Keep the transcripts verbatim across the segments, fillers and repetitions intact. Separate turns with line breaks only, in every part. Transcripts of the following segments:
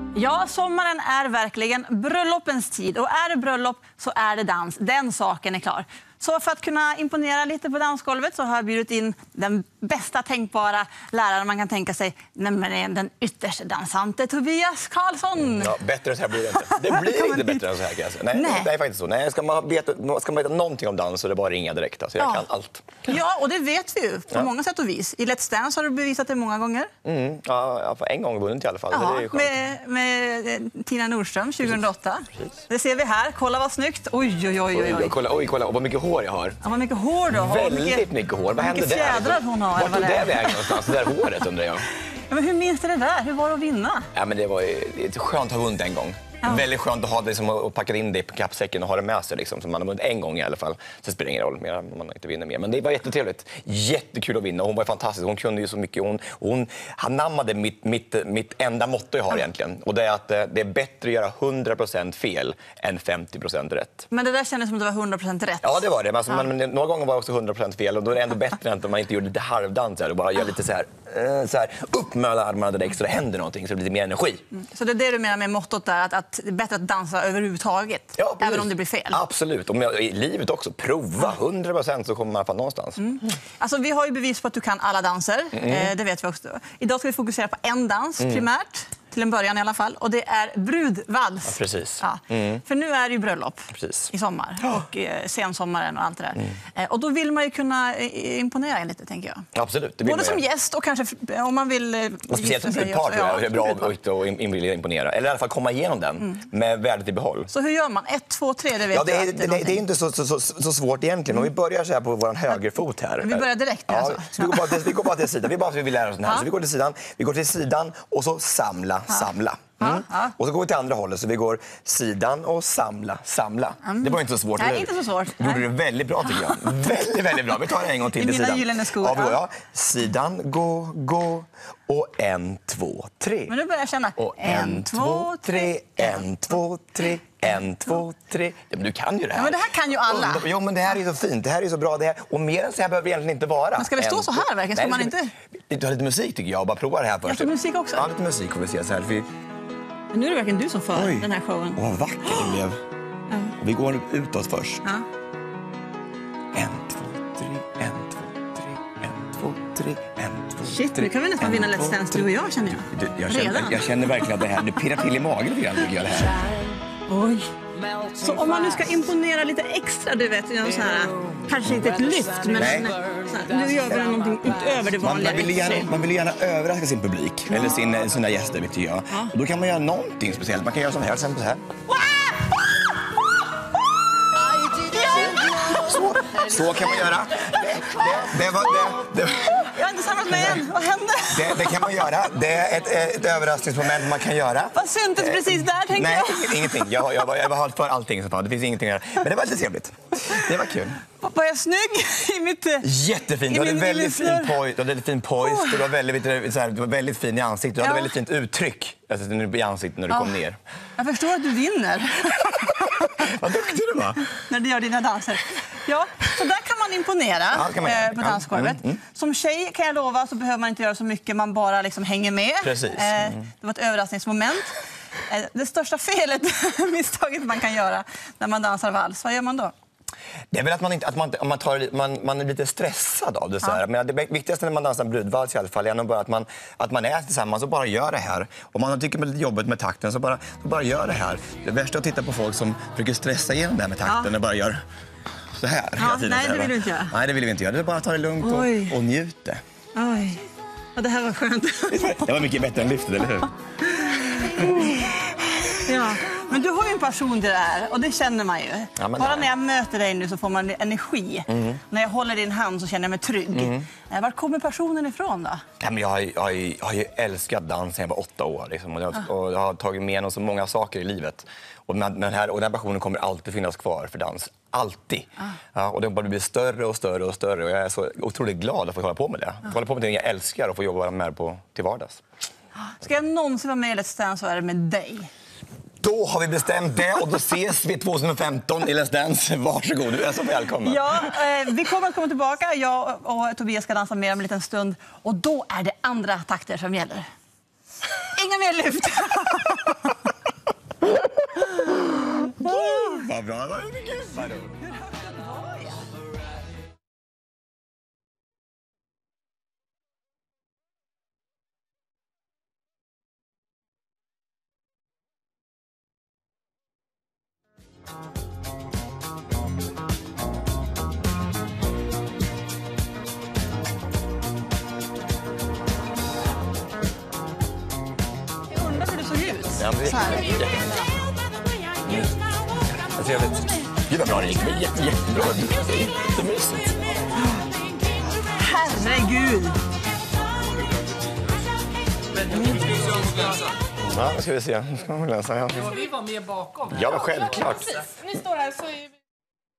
Ja, sommaren är verkligen bröllopens tid. Och är det bröllop så är det dans. Den saken är klar. Så för att kunna imponera lite på dansgolvet så har jag bjudit in den bästa tänkbara läraren man kan tänka sig. Nämligen den ytterst dansante Tobias Karlsson.
Ja, bättre än så här blir det inte. Det blir inte bättre än så här. Alltså. Nej, Nej. Det är faktiskt så. Nej, ska man veta, ska man veta någonting om dans så är det bara ringa direkt. Alltså, jag ja. kan allt.
Ja, och det vet vi ju på
ja.
många sätt och vis. I Let's Dance har du bevisat det många gånger.
Mm. Ja, för en gång vunnit i alla fall.
Ja,
det är
med, med Tina Nordström tjugohundraåtta. Precis. Precis. Det ser vi här. Kolla vad snyggt. Oj, oj, oj. oj.
oj, kolla, oj, kolla. Och vad mycket hår jag har.
Ja, vad mycket hår du har.
Väldigt mycket, mycket hår. Vad hände där?
Fjädrar hon har.
Vart tog det vägen någonstans? Det där håret undrar jag.
Ja, men hur minns du det där? Hur var det att vinna?
Ja, men det var ju skönt att ha vunnit en gång. Ja. Väldigt skönt att ha det som att packa in det på kappsäcken och ha det med sig. Liksom. Så man har vunnit en gång i alla fall. Så spelar det ingen roll mer om man inte vinner mer. Men det var jättetrevligt. Jättekul att vinna. Hon var fantastisk. Hon kunde ju så mycket. Hon, hon nammade mitt, mitt, mitt enda motto jag har egentligen. Och det är att det är bättre att göra hundra procent fel än femtio procent rätt.
Men det där kändes som att det var hundra procent rätt.
Ja, det var det. Men, alltså, ja. men, men några gånger var det också hundra procent fel. Och då är det ändå bättre än att man inte gjorde lite halvdans och bara gör lite så här, så här upp med alla armarna direkt så det händer någonting. Så det blir lite mer energi.
Mm. Så det är det du menar med mottot där? Att, att det är bättre att dansa överhuvudtaget, ja, även om det blir fel.
Absolut. Och i livet också. Prova hundra procent så kommer man fan någonstans.
Mm. Alltså, vi har ju bevis på att du kan alla danser. Mm. Eh, det vet vi också. Idag ska vi fokusera på en dans mm. primärt. Till en början i alla fall. Och det är brudvals.
Ja, precis.
Ja. Mm. För nu är det ju bröllop
precis.
i sommar. Och eh, sensommaren och allt det där. Mm. Eh, och då vill man ju kunna eh, imponera en lite, tänker jag.
Absolut. Det
både som gäst och kanske om man vill... Eh,
och speciellt som ett par, tror jag. Det är bra att och imponera. Eller i alla fall komma igenom den mm. med värdet i behåll.
Så hur gör man? Ett, två, tre, det vet
ja, det är,
jag.
Det, det, det är inte så, så, så, så svårt egentligen. Mm. Om vi börjar så här på vår högerfot här.
Vi börjar direkt nu,
ja,
alltså.
Så vi går bara till, vi går bara till sidan. Vi bara vill lära oss den här. Ja. Så vi går till sidan. Vi går till sidan och så samla, ja. samla. Mm. Ja. Och så går vi till andra hållet, så vi går sidan och samla, samla. Mm. Det var inte så svårt.
Nej, inte så svårt.
Du gjorde det väldigt bra, tycker jag. väldigt, väldigt bra. Vi tar det en gång till till sidan.
Gyllene skor.
Ja, ja. Sidan, gå, gå. Och en, två, tre.
Men nu börjar jag känna.
Och en, två, tre. En, två, tre. En, två, tre. Ja, men du kan ju det här.
Ja, men det här kan ju alla.
Jo, men det här är så fint. Det här är så bra. Det här. Och mer än så här behöver det egentligen inte vara.
Men ska vi stå
en,
så här verkligen? Ska
nej,
man
ska
inte...
Vi, du har lite musik, tycker jag. Bara prova det här först.
Jag får musik också.
Ja, lite musik får vi se så här. Vi...
Men nu är det verkligen du som för Oj. den här showen.
Åh, vad vackert det blev. Ja. Vi går utåt först.
Ja.
En, två, tre, en, två, tre, en, två, tre, en, två,
shit, nu kan vi nästan vinna Let's Dance, du och jag, känner jag.
Du, jag, känner, jag känner verkligen att det här, det pirrar till i magen lite grann, tycker jag, det här.
Oj. Så om man nu ska imponera lite extra, du vet, så här, kanske inte ett lyft, men en, så här, nu gör vi någonting utöver det vanliga.
Man, man, vill gärna, man vill gärna överraska sin publik, ja. eller sin, sina gäster, vet jag. Ja. Och då kan man göra någonting speciellt. Man kan göra sån här, exempel så här. Så, så kan man göra. Det, det var, det, det.
Jag har inte samlat mig än. Vad hände?
Det, det kan man göra. Det är ett, ett överraskningsmoment man kan göra.
Vad syntes eh, precis där, tänker
nej,
jag?
Nej, ingenting. Jag, jag, jag var för allting. Det finns ingenting att göra. Men det var lite trevligt. Det var kul.
Var jag snygg i mitt...
Jättefint. Du hade en väldigt fin pojs. Du hade väldigt fin pojs. Oh. Du var väldigt, så här, du var väldigt fin i ansiktet. Du ja. hade väldigt fint uttryck alltså, i ansiktet när du oh. kom ner.
Jag förstår att du vinner.
Vad duktig du var.
När du gör dina danser. Ja, så där kan man imponera ja, kan man eh, på dansgolvet. Mm, mm. Som tjej kan jag lova så behöver man inte göra så mycket. Man bara liksom hänger med.
Precis. Mm.
Eh, det var ett överraskningsmoment. Eh, det största felet, misstaget man kan göra när man dansar vals, vad gör man då?
Det är väl att man inte att man man tar man, man är lite stressad av det så här. Ja. Men det viktigaste när man dansar brudvals i alla fall är nog bara att man att man är tillsammans och bara gör det här. Om man tycker det är jobbigt med takten så bara så bara gör det här. Det värsta är att titta på folk som försöker stressa igenom det här med takten ja. och bara gör så här
ja,
hela tiden.
Nej, det vill du inte göra.
Nej, det vill vi inte göra. Det är bara att ta det lugnt och, och njuta.
Oj. Ja, det här var skönt.
Det var mycket bättre än lyftet, eller hur?
Ja. Men du har ju en passion till det här och det känner man ju. Ja, bara när jag möter dig nu så får man energi. Mm. När jag håller din hand så känner jag mig trygg. Mm. Var kommer passionen ifrån då?
Ja, men jag, har, jag, har, jag har ju älskat dans sedan jag var åtta år. Liksom. Och, jag, ah. och jag har tagit med mig så många saker i livet. Och den, här, och den här passionen kommer alltid finnas kvar för dans. Alltid. Ah. Ja, och det bara blir större och större och större. Och jag är så otroligt glad att få hålla på med det. Ah. Få hålla på med det jag älskar och få jobba med på till vardags.
Ska jag någonsin vara med i Let's Dance så är det med dig.
Då har vi bestämt det och då ses vi tjugohundrafemton i Let's Dance. Varsågod, du är så välkommen.
Ja, eh, vi kommer att komma tillbaka. Jag och Tobias ska dansa med om en liten stund. Och då är det andra takter som gäller. inga mer lyft.
Gud, vad bra. Gud, vad roligt.
Jag undrar hur det såg ut.
Ja, men det
Så här.
är jättefint. Vad trevligt. Gud vad bra det gick. Det var jätte, jättebra. Jättemysigt.
Herregud.
Ja, nu ska vi se. Nu ska vi läsa. Ja,
Ja, vi var med bakom.
ja men självklart.
Ni står här så är vi...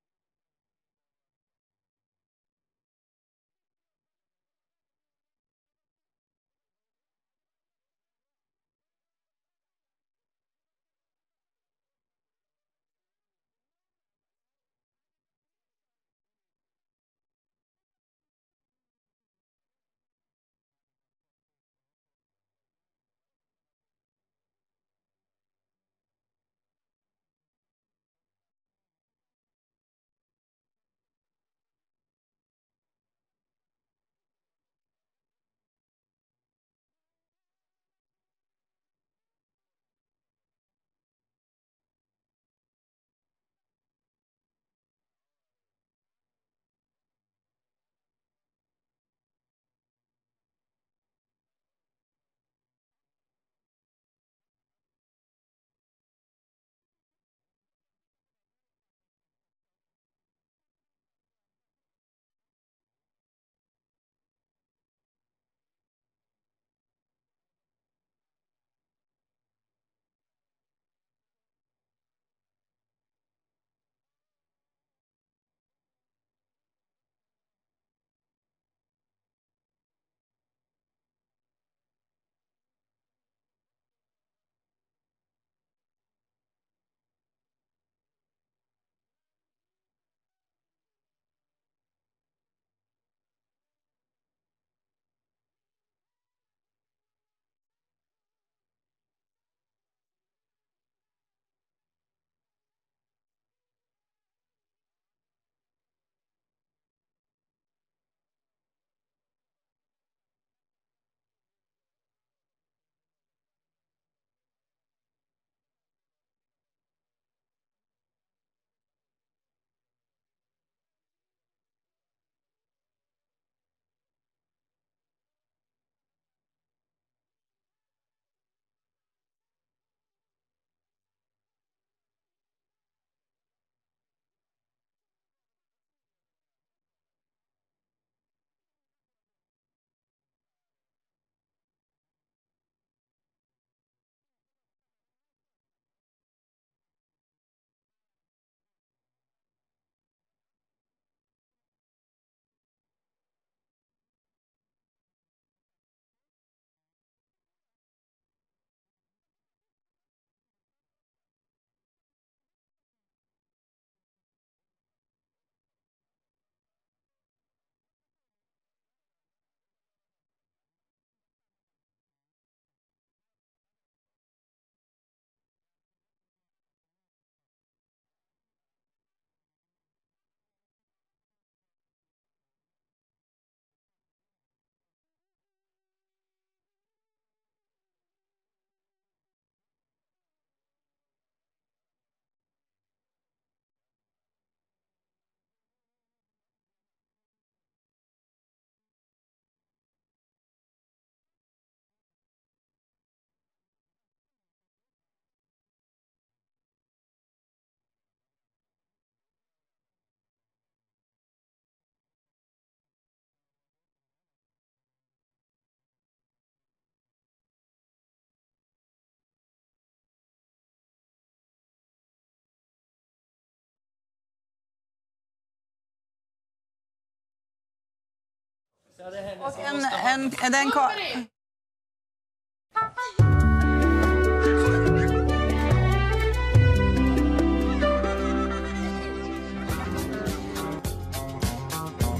Och en, en, en, den kvar.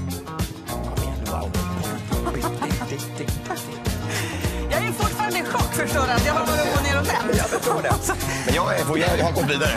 Jag är fortfarande i chock. förstår att jag har varit upp och ner och vänt.
Jag förstår det. Men jag, är, jag, jag har gått vidare.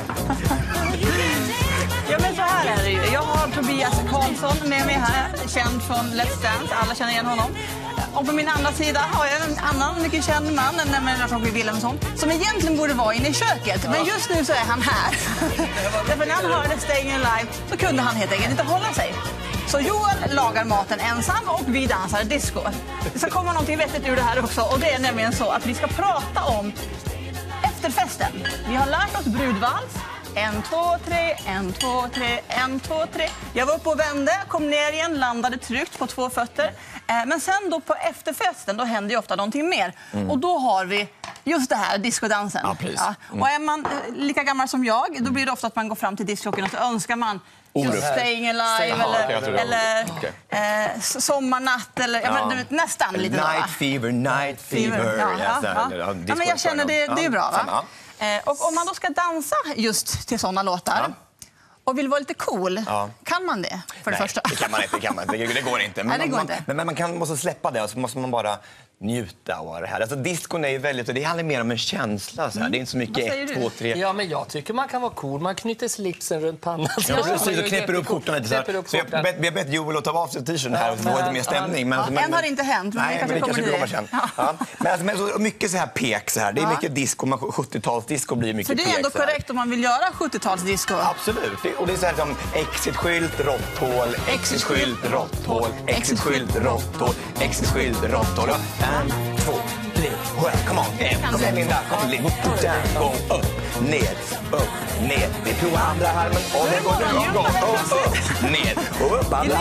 Ja, men så här är det ju. Jag har Tobias Karlsson med mig här, känd från Let's Dance. Alla känner igen honom. Och på min andra sida har jag en annan mycket känd man, nämligen Robbie Williamson, som egentligen borde vara inne i köket. Men just nu så är han här. Därför när han hörde Staying Alive så kunde han helt enkelt inte hålla sig. Så Joel lagar maten ensam och vi dansar disco. Det ska komma någonting vettigt ur det här också. Och det är nämligen så att vi ska prata om efterfesten. Vi har lärt oss brudvals. En, två, tre, en, två, tre, en, två, tre. Jag var uppe och vände, kom ner igen, landade tryggt på två fötter. Eh, men sen då på efterfesten, då händer ju ofta någonting mer. Mm. Och då har vi just det här, discodansen.
Ja,
ja. Och är man eh, lika gammal som jag, då blir det ofta att man går fram till diskklockan och så önskar man just Staying Alive
Aha,
eller, eller okay. eh, Sommarnatt eller ja, men, du, nästan lite
Night
då, va?
Fever, Night Fever.
Ja, ja, ja. Ja. Ja, men jag känner det, det är bra, va? Eh, och om man då ska dansa just till såna låtar ja. och vill vara lite cool, ja. kan man det för
Nej,
det första?
det kan man inte, det, kan man, det, det går inte. Men,
Nej, det går
man,
inte.
men, men man kan, måste släppa det och så måste man bara njuta av det här. Alltså discon är ju väldigt, det handlar mer om en känsla så här. Mm. Det är inte så mycket ett, två, tre.
Ja, men jag tycker man kan vara cool. Man knyter slipsen runt pannan.
Ja, precis, och knäpper upp skjortan lite så här. Så jag bet, jag bett Joel att ta av sig t-shirten här och få lite mer stämning. Men,
ja,
men,
än har det inte hänt, men
nej,
det kanske
men det
kommer
kanske
till
kommer sen. Ja. Men, alltså, men så mycket så här pek så här. Det är
ja.
mycket disco, sjuttiotalsdisco blir mycket pek.
Så det är ändå korrekt om man vill göra sjuttiotalsdisco?
Absolut. Det, och det är så här som exitskylt, råtthål, exitskylt, råtthål, exitskylt, råtthål, exitskylt, råtthål. En, två, tre, well, come on, en. Kom igen Linda, kom Linda. Gå upp, ner, upp, ner. Vi provar andra armen och det går det går upp, upp, ner och upp andra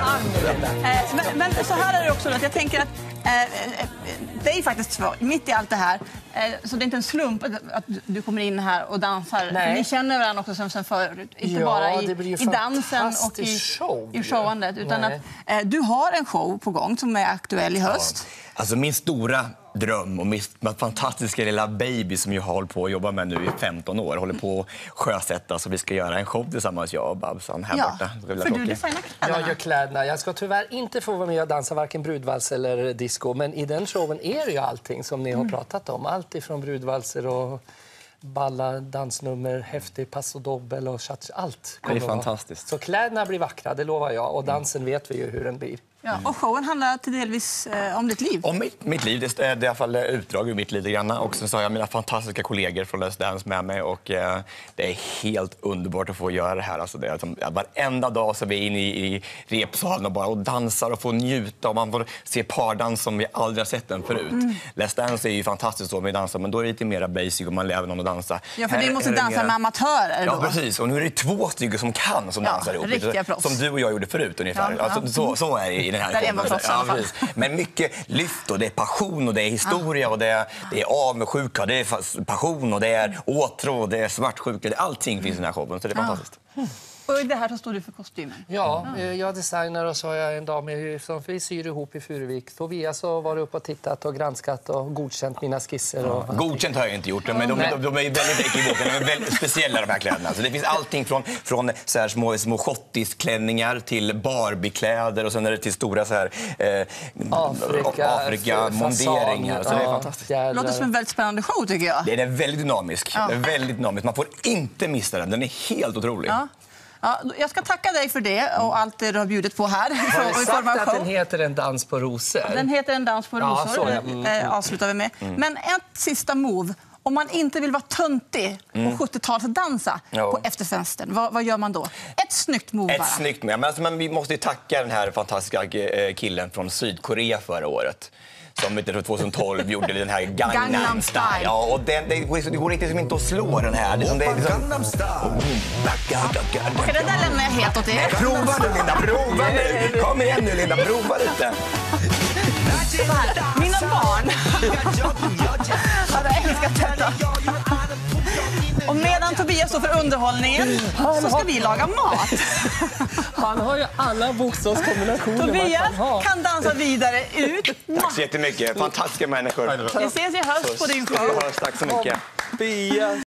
armen.
Men, men så här är det också att jag tänker att eh, det är faktiskt så, mitt i allt det här, eh, så det är inte en slump att, att du kommer in här och dansar. För ni känner varandra också som sen förut, inte
ja,
bara i, i dansen och i,
show,
i showandet, utan Nej. att eh, du har en show på gång som är aktuell i höst.
Ja. Alltså min stora dröm och min fantastiska lilla baby som jag har hållit på att jobba med nu i femton år håller på att sjösätta, så vi ska göra en show tillsammans, jag och Babsan här
ja,
borta.
för du designar kläderna.
Jag gör kläderna. Jag ska tyvärr inte få vara med och dansa varken brudvals eller disco, men i den showen är det ju allting som ni har mm. pratat om. Allt ifrån brudvalser och balla, dansnummer, häftig pass och dobbel och chat, allt.
Det är fantastiskt.
Så kläderna blir vackra, det lovar jag, och dansen vet vi ju hur den blir.
Ja, och showen handlar till delvis eh, om ditt liv.
Om mitt, mitt liv, det är i alla fall utdrag ur mitt liv lite grann. Och sen så har jag mina fantastiska kollegor från Let's Dance med mig och eh, det är helt underbart att få göra det här. Alltså det är som, ja, varenda dag så är vi inne i, i repsalen och bara och dansar och får njuta och man får se pardans som vi aldrig har sett den förut. Mm. Let's Dance är ju fantastiskt så med dansar, men då är det lite mer basic och man lär någon att dansa.
Ja, för
här,
du måste dansa mera... med amatörer då.
Ja, precis. Och nu är det två stycken som kan som ja, dansar ihop.
Riktiga proffs.
Som du och jag gjorde förut ungefär. Ja, alltså, ja. Så, så är det i den här
showen.
Ja, men mycket lyft och det är passion och det är historia ja. och det är, det är avundsjuka, det är passion och det är åtrå och det är svartsjuka. Allting finns i den här showen, så det är ja. fantastiskt. Mm.
Och det här så står du för kostymen?
Ja, ja. jag designar och så har jag en dam som vi syr ihop i Furuvik. Tobias har varit upp och tittat och granskat och godkänt mina skisser. Och
ja. Godkänt har jag inte gjort, men de, de, de, de är väldigt ekivoka. De är väldigt speciella de här kläderna. Så det finns allting från, från så här små, små schottisklänningar till Barbie-kläder och sen är det till stora så här, eh,
Afrika,
Afrika-monderingar. Så det är fantastiskt.
Det låter som en väldigt spännande show tycker jag.
Det är väldigt dynamisk. Ja. Det är väldigt dynamisk. Man får inte missa den. Den är helt otrolig. Ja.
Ja, jag ska tacka dig för det och allt det du har bjudit på här.
Har du sagt att den heter En dans på rosor?
Den heter En dans på rosor,
ja, mm,
mm. avslutar vi med. Mm. Men ett sista move. Om man inte vill vara töntig och mm. sjuttiotalsdansa ja. på efterfesten, vad, vad gör man då? Ett snyggt move
Ett
bara.
snyggt move. Men, alltså, men vi måste ju tacka den här fantastiska killen från Sydkorea förra året. Som tjugohundratolv gjorde den här Gangnam,
Gangnam Style.
Ja, och den, det, det går inte som inte att slå den här. Det är, det är liksom... Gangnam Style.
Okej, den där lämnar jag helt åt er.
Prova nu, Linda. Prova nu. Kom igen nu, Linda. Prova lite.
Mina barn hade älskat detta. Och medan Tobias står för underhållningen så ska vi laga mat.
Han har ju alla bokstavskombinationer.
Tobias kan, kan dansa vidare ut.
Tack så jättemycket. Fantastiska människor.
Vi ses i höst på din show.
Tack så mycket.